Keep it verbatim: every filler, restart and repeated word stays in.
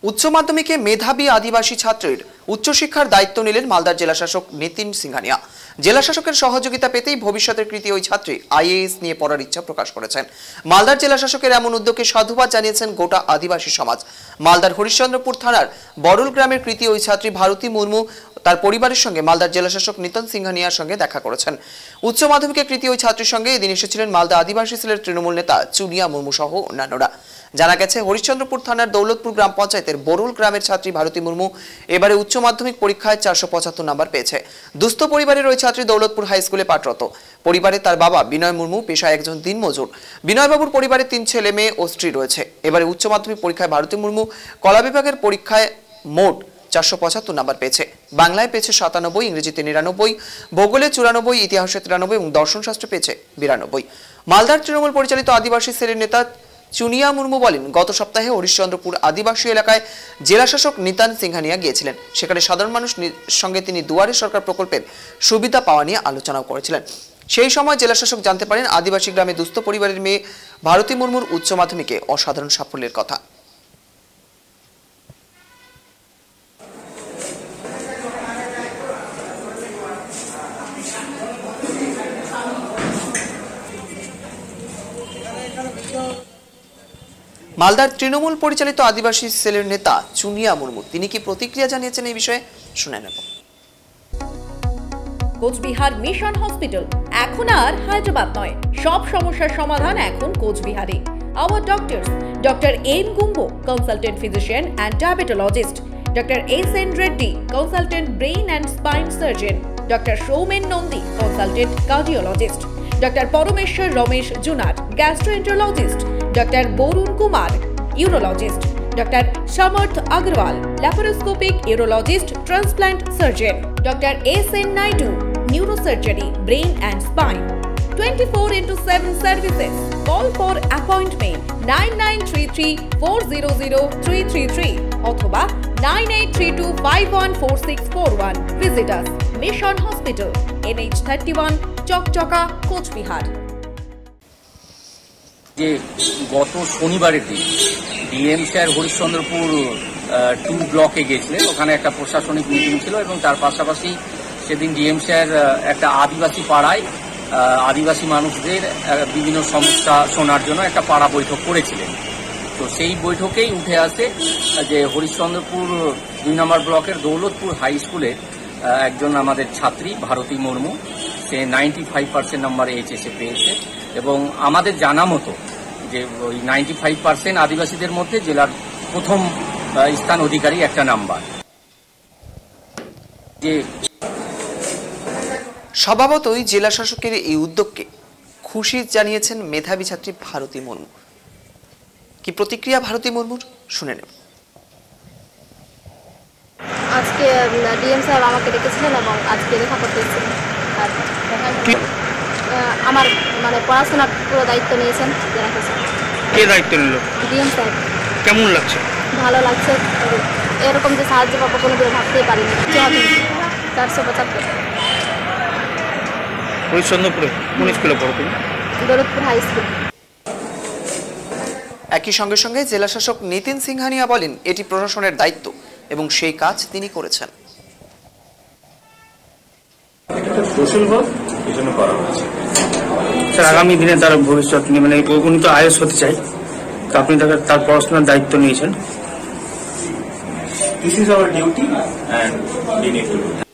উচ্চ মাধ্যমিকে মেধাবী আদিবাসী ছাত্রের উচ্চশিক্ষার দায়িত্ব নিলেন মালদার জেলাশাসক নিতিন সিংহানিয়া। জেলাশাসকের সহযোগিতা পেতেই ভবিষ্যতের কৃতি ওই ছাত্রী আইএএস নিয়ে পড়ার ইচ্ছা প্রকাশ করেছেন। মালদার জেলাশাসকের এমন উদ্যোগকে সাধুবাদ জানিয়েছেন গোটা আদিবাসী সমাজ। মালদার হরিশ্চন্দ্রপুর থানার বড়ুল গ্রামের কৃতি ওই ছাত্রী ভারতী মুর্মু তার পরিবারের সঙ্গে মালদার জেলাশাসক নিতিন সিংহানিয়ার সঙ্গে দেখা করেছেন। উচ্চ মাধ্যমিকে কৃতি ওই ছাত্রীর সঙ্গে এদিন এসেছিলেন মালদা আদিবাসী সেলের তৃণমূল নেতা চুনিয়া মুর্মু সহ অন্যান্যরা। জানা গেছে, হরিশ্চন্দ্রপুর থানার দৌলতপুর গ্রাম পঞ্চায়েতের বড়ুল গ্রামের ছাত্রী ভারতী মুর্মু এবারে উচ্চ মাধ্যমিক পরীক্ষায় চারশো পঁচাত্তর নম্বর পেয়েছে। দুস্থ পরিবারের ওই ছাত্রী দৌলতপুর হাই স্কুলে পাঠরত। পরিবারে তার বাবা বিনয় মুর্মু পেশায় একজন দিনমজুর। বিনয়বাবুর পরিবারে তিন ছেলে মেয়ে ও স্ত্রী রয়েছে। এবারে উচ্চ মাধ্যমিক পরীক্ষায় ভারতী মুর্মু কলা বিভাগের পরীক্ষায় মোট চারশো পঁচাত্তর নম্বর পেয়েছে। বাংলায় পেয়েছে সাতানব্বই, ইংরেজিতে নিরানব্বই, ভূগোলে চুরানব্বই, ইতিহাসে তিরানব্বই এবং দর্শন শাস্ত্রে পেয়েছে বিরানব্বই। মালদার তৃণমূল পরিচালিত আদিবাসী সেলের নেতা চুনিয়া মুর্মু বলেন, গত সপ্তাহে হরিশ্চন্দ্রপুর আদিবাসী এলাকায় জেলাশাসক নিতান সিংহানিয়া গিয়েছিলেন। সেখানে সাধারণ মানুষের সঙ্গে তিনি দুয়ারে সরকার প্রকল্পের সুবিধা পাওয়া নিয়ে আলোচনাও করেছিলেন। সেই সময় জেলাশাসক জানতে পারেন আদিবাসী গ্রামে দুস্থ পরিবারের মেয়ে ভারতী মুর্মুর উচ্চ মাধ্যমিকে অসাধারণ সাফল্যের কথা। মালদার তৃণমূল পরিচালিত আদিবাসী সেলের নেতা চুনিয়া মুর্মু তিনি কি প্রতিক্রিয়া জানিয়েছেন এই বিষয়ে শুনে নেব। কোচবিহার মিশন হসপিটাল এখন আর হায়দ্রাবাদ নয়, সব সমস্যার সমাধান এখন কোচবিহারে। Our doctors, Doctor এম গুম্বো, consultant physician and diabetologist, Doctor S N Reddy, consultant brain and spine surgeon, Doctor Shoumen Nondi, consultant cardiologist, Doctor Parameshwar Ramesh Junar, gastroenterologist, Doctor Borun Kumar, urologist, Doctor Samarth Agarwal, laparoscopic urologist, transplant surgeon, Doctor S N Naidu, neurosurgery, brain and spine. twenty-four into seven services. Call for appointment nine nine three three four zero zero three three three অথবা nine eight three two five one four six four one. Visit us, Mission Hospital, N H thirty-one, Chakchaka, Cooch Behar. যে গত শনিবারের দিন DM sir Harishchandrapur two ব্লকে গেছিলেন, ওখানে একটা প্রশাসনিক মিটিং ছিল এবং তার পাশাপাশি সেদিন ডিএম স্যার একটা আদিবাসী পাড়ায় আদিবাসী মানুষদের বিভিন্ন সমস্যা শোনার জন্য একটা পাড়া বৈঠক করেছিলেন। তো সেই বৈঠকেই উঠে আসে যে হরিশ্চন্দ্রপুর দুই নম্বর ব্লকের দৌলতপুর হাই স্কুলের একজন আমাদের ছাত্রী ভারতী মুর্মু, সে নাইনটি ফাইভ পার্সেন্ট নাম্বার এইচএসে পেয়েছে এবং আমাদের জানা মতো যে ওই নাইনটি ফাইভ পার্সেন্ট আদিবাসীদের মধ্যে জেলার প্রথম স্থান অধিকারী একটা নাম্বার। যে স্বভাবতই জেলা শাসকের এই উদ্যোগকে খুশি জানিয়েছেন মেধাবী ছাত্রী ভারতী মুর্মু। কি প্রতিক্রিয়া ভারতী মুর্মুর শুনে নেব। আজকে ডিএম স্যার আমাকে ডেকেছিলেন এবং আজকে দেখা করতে এসেছিলেন। আমার মানে পড়াশোনার পুরো দায়িত্ব নিয়েছেন। কে দায়িত্ব নিল? DM sir. কেমন লাগছে? ভালো লাগছে। এরকম যে সাহায্য পাবো কোনো দিন ভাবতেই পারিনি। চারশো পঁচাত্তর। হরিশ্চন্দ্রপুরে কোন স্কুলে পড়ো তুমি? Daulatpur high school. একই সঙ্গে সঙ্গে জেলাশাসক নিতিন সিংহানিয়া বলেন, এটি প্রশাসনের দায়িত্ব এবং সেই কাজ তিনি করেছেন। স্যার, আগামী দিনে তার ভবিষ্যৎ নিয়ে মানে উনি তো আইএস হতে চাই, তো আপনি তাকে তার পড়াশোনার দায়িত্ব নিয়েছেন। This is our duty and we need to do that.